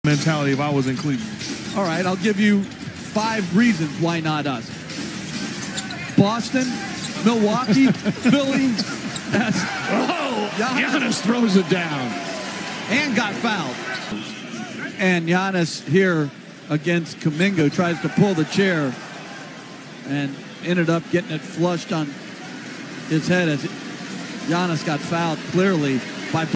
mentality if I was in Cleveland. All right, I'll give you 5 reasons why not us. Boston, Milwaukee, Philly. Giannis throws it down. And got fouled. And Giannis here against Kuminga tries to pull the chair and ended up getting it flushed on his head as Giannis got fouled clearly.